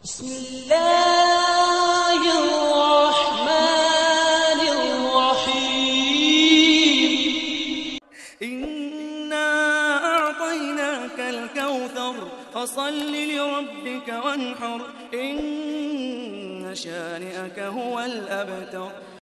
بسم الله الرحمن الرحيم إنا أعطيناك الكوثر فصل لربك وانحر إن شانئك هو الأبتر